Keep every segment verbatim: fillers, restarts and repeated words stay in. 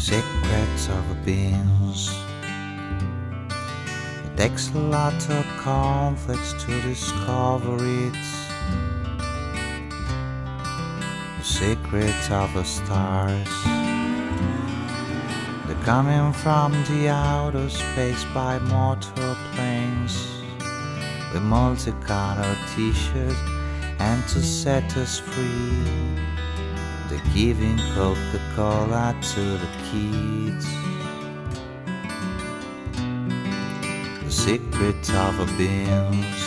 secrets of the beans. It takes a lot of conflicts to discover it. The secrets of the stars, they're coming from the outer space by motor planes with multicolored t-shirts and to set us free. They're giving Coca-Cola to the kids. The secret of a beans.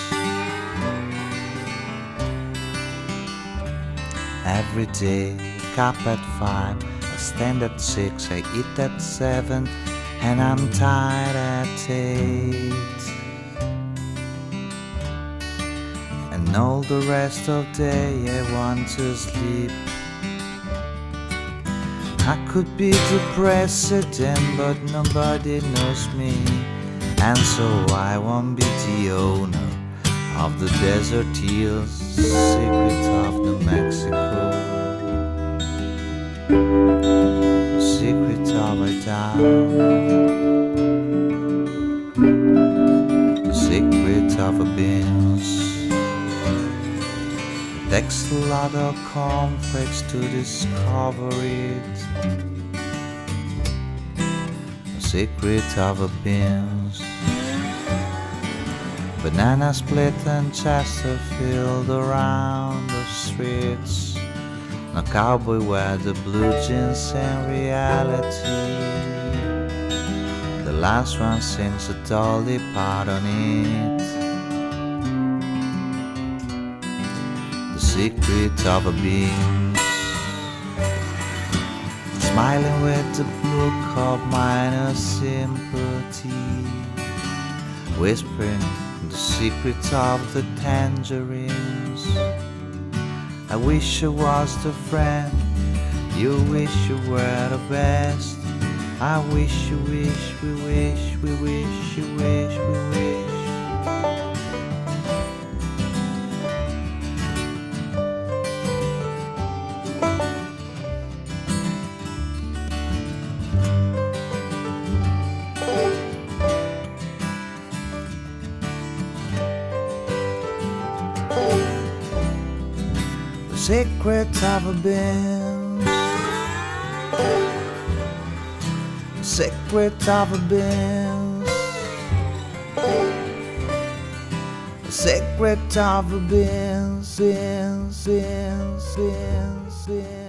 Every day, wake up at five, I stand at six, I eat at seven, and I'm tired at eight. And all the rest of the day I want to sleep. I could be the president, but nobody knows me, and so I won't be the owner of the desert hills, secret of New Mexico, secret of Idaho, secret of a beans. It takes a lot of conflicts to discover it. The secret of a beans. Banana split and Chesterfield around the streets. No cowboy wear the blue jeans in reality. The last one sings a Dolly Parton it. Secret of a beans. Smiling with the look of minor sympathy, whispering the secret of the tangerines. I wish I was the friend you wish you were the best. I wish you wish we wish we wish you wish we wish. Secret of a beans. Secret of a beans. Secret of a beans. Beans, beans, beans, beans.